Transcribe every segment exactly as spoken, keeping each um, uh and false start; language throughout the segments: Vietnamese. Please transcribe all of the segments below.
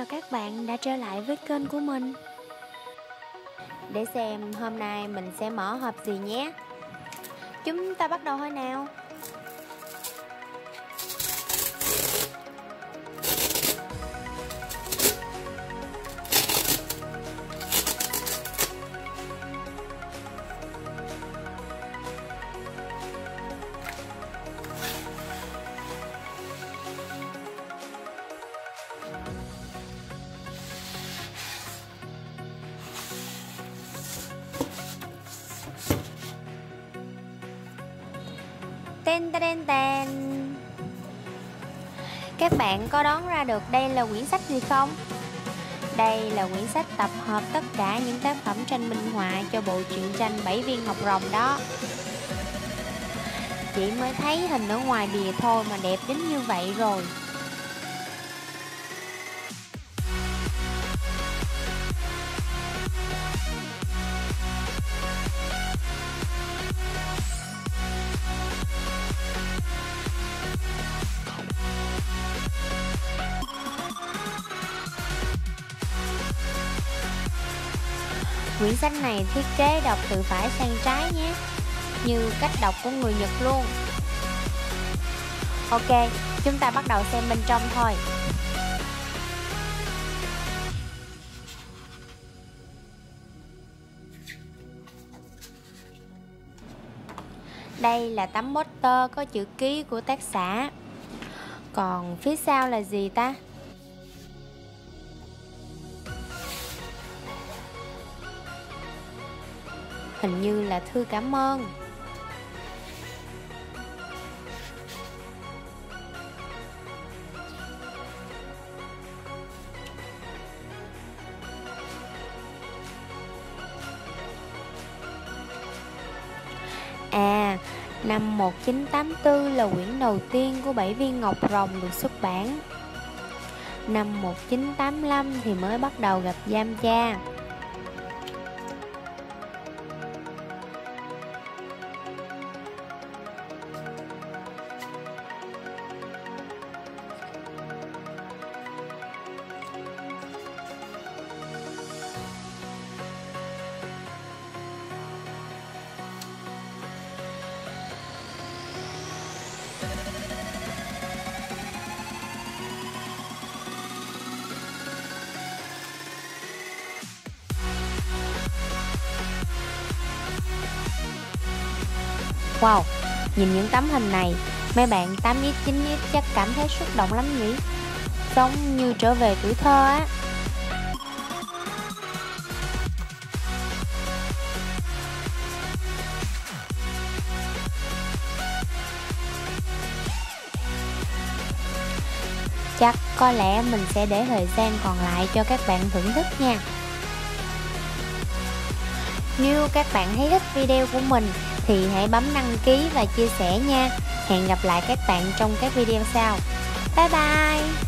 chào các bạn đã trở lại với kênh của mình. Để xem hôm nay mình sẽ mở hộp gì nhé. Chúng ta bắt đầu thôi nào. Ten ten ten. Các bạn có đoán ra được đây là quyển sách gì không? Đây là quyển sách tập hợp tất cả những tác phẩm tranh minh họa cho bộ truyện tranh Bảy Viên Ngọc Rồng đó. Chỉ mới thấy hình ở ngoài bìa thôi mà đẹp đến như vậy rồi. Quyển sách này thiết kế đọc từ phải sang trái nhé, như cách đọc của người Nhật luôn. Ok, chúng ta bắt đầu xem bên trong thôi. Đây là tấm poster có chữ ký của tác giả. Còn phía sau là gì ta? Hình như là thư cảm ơn. À, năm một nghìn chín trăm tám mươi tư là quyển đầu tiên của Bảy Viên Ngọc Rồng được xuất bản. Năm một nghìn chín trăm tám mươi lăm thì mới bắt đầu gặp Giam Cha. Wow, nhìn những tấm hình này, mấy bạn tám x chín x chắc cảm thấy xúc động lắm nhỉ? Giống như trở về tuổi thơ á. Chắc có lẽ mình sẽ để thời gian còn lại cho các bạn thưởng thức nha. Nếu các bạn thấy thích video của mình thì hãy bấm đăng ký và chia sẻ nha. Hẹn gặp lại các bạn trong các video sau. Bye bye!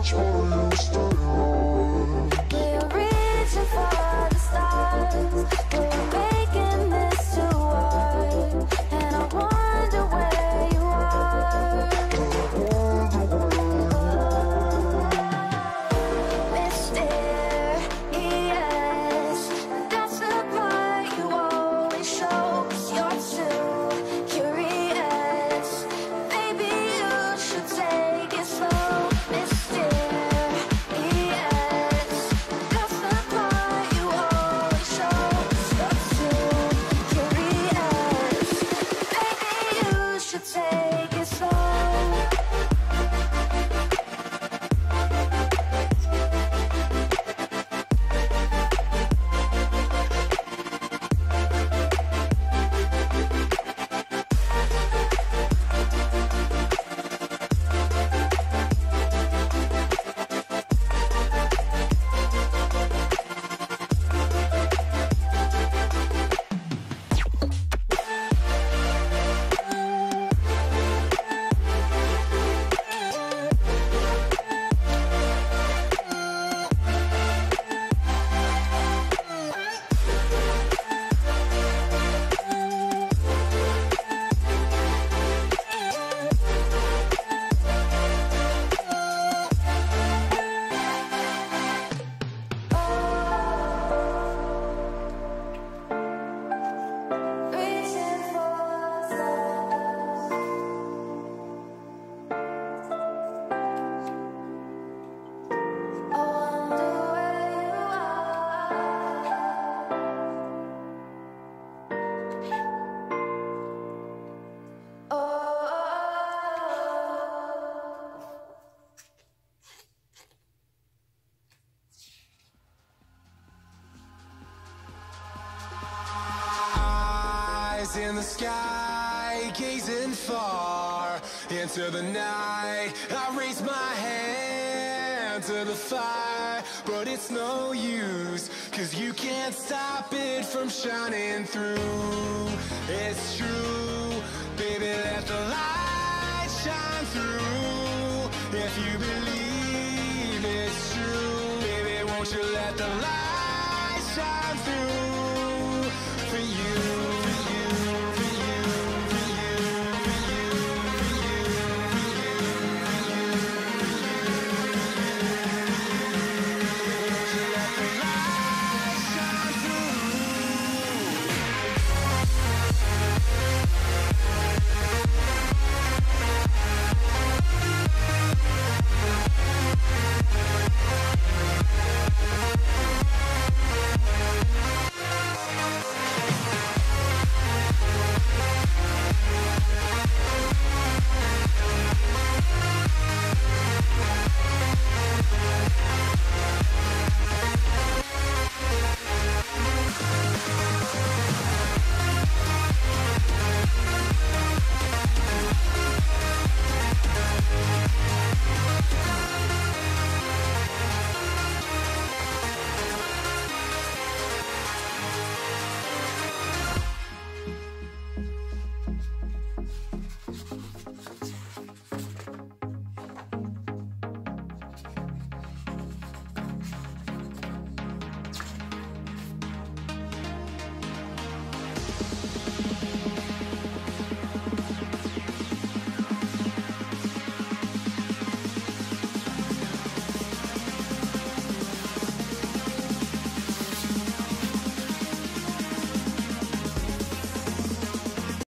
We're reaching for the stars. We're making this too hard, and I wonder where you are. Mysterious, that's the part you always show. 'Cause you're too curious. Maybe you should take it slow. Mysterious, that's the part you always show. 'Cause you're too curious. Maybe you should take it slow. Reaching for stars. I wonder where you are. Oh. Eyes in the sky, gazing far into the night. I raise my hand to the fire, but it's no use, 'cause you can't stop it from shining through. It's true, baby, let the light shine through. If you believe it's true, baby, won't you let the light shine through?